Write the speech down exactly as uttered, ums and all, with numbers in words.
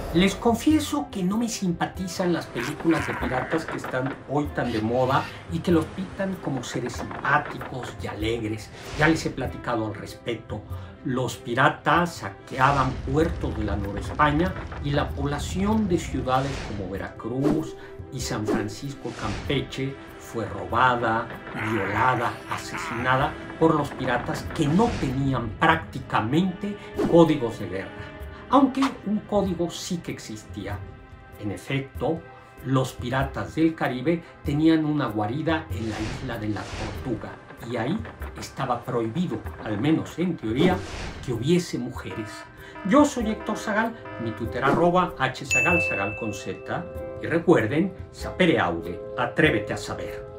Les confieso que no me simpatizan las películas de piratas que están hoy tan de moda y que los pintan como seres simpáticos y alegres. Ya les he platicado al respecto. Los piratas saqueaban puertos de la Nueva España y la población de ciudades como Veracruz y San Francisco Campeche fue robada, violada, asesinada por los piratas que no tenían prácticamente códigos de guerra. Aunque un código sí que existía. En efecto, los piratas del Caribe tenían una guarida en la isla de la Tortuga y ahí estaba prohibido, al menos en teoría, que hubiese mujeres. Yo soy Héctor Zagal, mi Twitter arroba hzagal, zagal con z, y recuerden, sapere aude, atrévete a saber.